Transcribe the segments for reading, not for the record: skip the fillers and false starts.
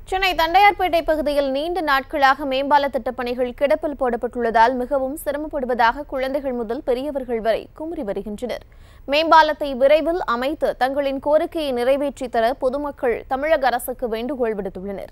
சென்னை தண்டையார்பேட்டை பகுதியில் நீண்ட நாட்களாக மேம்பால திட்டப்பணிகள் கிடப்பில் போடப்பட்டுள்ளதால் மிகவும் சிரமப்படுவதாக குழந்தைகள் முதல் பெரியவர்கள் வரை குமுறி வருகின்றனர். மேம்பாலத்தை விரைவில் அமைத்து தங்களின் கோரிக்கையை நிறைவேற்றி தர பொதுமக்கள் தமிழக அரசுக்கு வேண்டுகோள் விடுத்துள்ளனர்.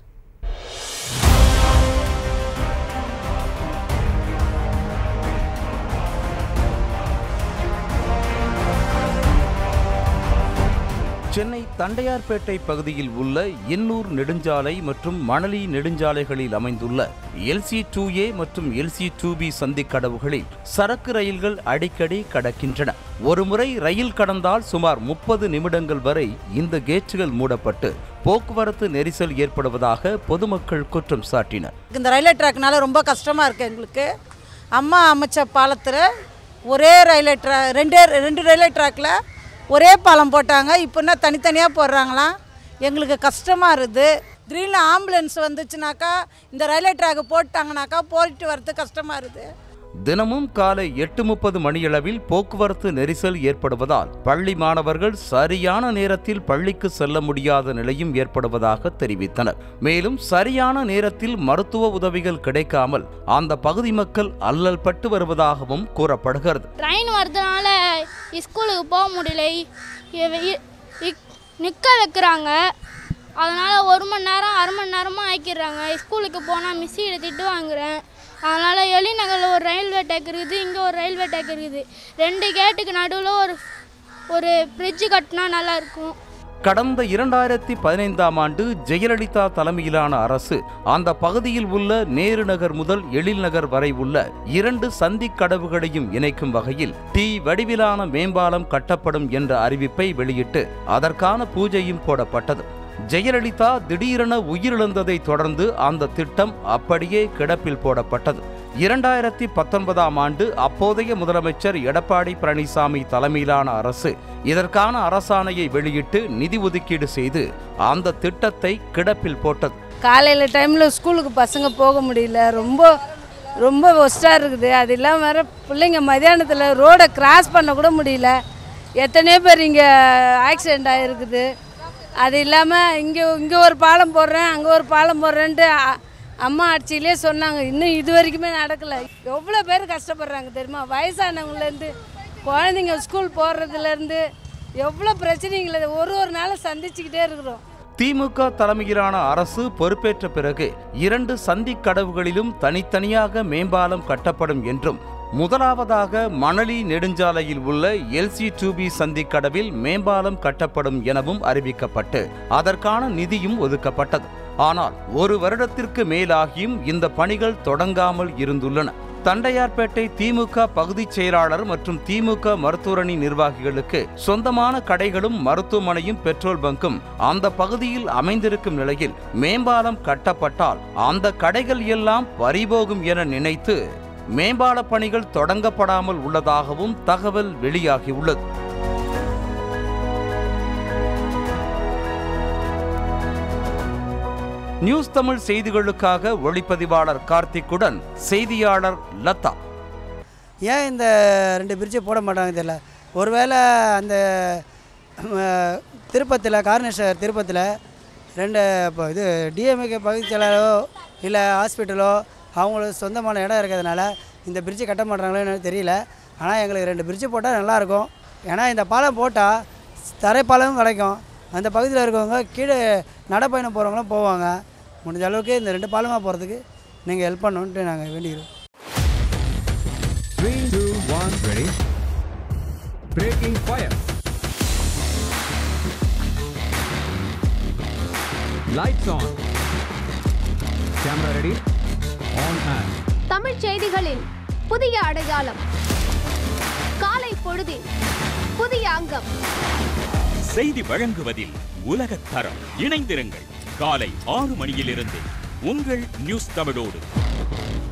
சென்னை தண்டையார்பேட்டை பகுதியில் உள்ள எண்ணூர் நெடுஞ்சாலை மற்றும் மணலி நெடுஞ்சாலைகளில் அமைந்துள்ள LC2A மற்றும் LC2B சந்திக்கடவுகளில் சரக்கு ரயில்கள் அடிக்கடி கடக்கின்றன. ஒருமுறை ரயில் கடந்தால் சுமார் 30 நிமிடங்கள் வரை இந்த கேட்டுகள் மூடப்பட்டு போக்குவரத்து நெரிசல் ஏற்படுவதாக பொதுமக்கள் குற்றம் சாட்டினர். இந்த ரயில்வே ட்ராக்னால ரொம்ப கஷ்டமாக இருக்குது எங்களுக்கு. அம்மா அமைச்ச பாலத்தில் ஒரே ரயில்வே ரெண்டு ரயில்வே ட்ராக்கில் ஒரே பாலம் போட்டாங்க. இப்போன்னா தனித்தனியாக போடுறாங்களாம். எங்களுக்கு கஷ்டமாக இருக்குது. திடீர்னு ஆம்புலன்ஸ் வந்துச்சுனாக்கா இந்த ரயில்வே ட்ராக் போட்டாங்கனாக்கா போயிட்டு வரது கஷ்டமாக இருக்குது. தினமும் காலை 8:30 மணியளவில் போக்குவரத்து நெரிசல் ஏற்படுவதால் பள்ளி மாணவர்கள் சரியான நேரத்தில் பள்ளிக்கு செல்ல முடியாத நிலையும் ஏற்படுவதாக தெரிவித்தனர். மேலும் சரியான நேரத்தில் மருத்துவ உதவிகள் கிடைக்காமல் அந்த பகுதி மக்கள் அல்லல் பட்டு வருவதாகவும் கூறப்படுகிறது. ட்ரெயின் வரதுனால ஸ்கூலுக்கு போக முடியல, நிற்க வைக்கிறாங்க. அதனால் 1 மணி நேரம் 1/2 மணி நேரமாக ஆக்கிடுறாங்க. ஸ்கூலுக்கு போனால் மிஸ்ஸிட திட்டு வாங்குகிறேன். அதனால் எலிநகரில் ஒரு ரயில்வே டேக் இருக்குது, இங்கே ஒரு ரயில்வே டேக் இருக்குது. 2 கேட்டுக்கு நடுவில் ஒரு பிரிட்ஜு கட்டினா நல்லாயிருக்கும். கடந்த 2015ஆம் ஆண்டு ஜெயலலிதா தலைமையிலான அரசு அந்த பகுதியில் உள்ள நேரு நகர் முதல் எழில் நகர் வரை உள்ள 2 சந்திக் கடவுகளையும் இணைக்கும் வகையில் T வடிவிலான மேம்பாலம் கட்டப்படும் என்ற அறிவிப்பை வெளியிட்டு அதற்கான பூஜையும் போடப்பட்டது. ஜெயலலிதா திடீரென உயிரிழந்ததை தொடர்ந்து அந்த திட்டம் அப்படியே கிடப்பில் போடப்பட்டது. 2019ஆம் ஆண்டு அப்போதைய முதலமைச்சர் எடப்பாடி பழனிசாமி தலைமையிலான அரசு இதற்கான அரசாணையை வெளியிட்டு நிதி ஒதுக்கீடு செய்து அந்த திட்டத்தை கிடப்பில் போட்டது. காலையில் டைமில் ஸ்கூலுக்கு பசங்க போக முடியல, ரொம்ப ஒஸ்டாக இருக்குது. அது இல்லாமல் வேறு பிள்ளைங்க மதியானத்தில் ரோடை கிராஸ் பண்ண கூட முடியல. எத்தனையோ பேர் இங்கே ஆக்சிடெண்ட் ஆகிருக்குது. அது இல்லாமல் இங்கே ஒரு பாலம் போடுறேன், அங்கே ஒரு பாலம் போடுறேன்ட்டு அம்மா ஆட்சியிலே சொன்னாங்க. இன்னும் இது வரைக்குமே நடக்கலை. எவ்வளோ பேர் கஷ்டப்படுறாங்க தெரியுமா? வயசானவங்கலேருந்து குழந்தைங்க ஸ்கூல் போடுறதுலேருந்து எவ்வளோ பிரச்சனைகளை ஒரு நாளும் சந்திச்சுக்கிட்டே இருக்கிறோம். திமுக தலைமையிலான அரசு பொறுப்பேற்ற பிறகு 2 சந்திக் கடவுகளிலும் தனித்தனியாக மேம்பாலம் கட்டப்படும் என்றும் முதலாவதாக மணலி நெடுஞ்சாலையில் உள்ள LC2B சந்திக்கடவில் மேம்பாலம் கட்டப்படும் எனவும் அறிவிக்கப்பட்டு அதற்கான நிதியும் ஒதுக்கப்பட்டது. ஆனால் 1 வருடத்திற்கு மேலாகியும் இந்த பணிகள் தொடங்காமல் இருந்துள்ளன. தண்டையார்பேட்டை திமுக பகுதிச் செயலாளர் மற்றும் திமுக மருத்துவரணி நிர்வாகிகளுக்கு சொந்தமான கடைகளும் மருத்துவமனையும் பெட்ரோல் பங்கும் அந்த பகுதியில் அமைந்திருக்கும் நிலையில் மேம்பாலம் கட்டப்பட்டால் அந்த கடைகள் எல்லாம் பறிபோகும் என நினைத்து மேம்பால பணிகள் தொடங்கப்படாமல் உள்ளதாகவும் தகவல் வெளியாகியுள்ளது. நியூஸ் தமிழ் செய்திகளுக்காக ஒளிப்பதிவாளர் கார்த்திக்குடன் செய்தியாளர் லதா. ஏன் இந்த 2 பிரிட்ஜை போட மாட்டாங்க தெரியல. ஒருவேளை அந்த திருப்பதியில் கார்னேஷர் திருப்பதியில் 2 இப்போ இது டிஎம்ஏ பகுதி செயலாளரோ இல்லை ஹாஸ்பிட்டலோ அவங்களுக்கு சொந்தமான இடம் இருக்கிறதுனால இந்த பிரிட்ஜு கட்ட மாட்டாங்களோ என்னன்னு தெரியல. ஆனால் எங்களுக்கு 2 பிரிட்ஜு போட்டால் நல்லாயிருக்கும். ஏன்னா இந்த பாலம் போட்டால் தரைப்பாலமும் கிடைக்கும். அந்த பகுதியில் இருக்கவங்க கீழே நடைப்பயணம் போகிறவங்களும் போவாங்க. முடிஞ்ச அளவுக்கு இந்த 2 பாலமாக போகிறதுக்கு நீங்கள் ஹெல்ப் பண்ணணுன்ட்டு நாங்கள் வேண்டிக்கிறோம். 3, 2, 1, ready. Breaking fire. Lights on. Camera ready. On and. Tamil செய்திகளின் புதிய அடையாளம். காலை பொழுதில் புதிய அங்கம். செய்தி வழங்குவதில் உலகத் தரம். இணைந்திருங்கள். காலை 6 மணியிலிருந்து உங்கள் நியூஸ் தமிழோடு.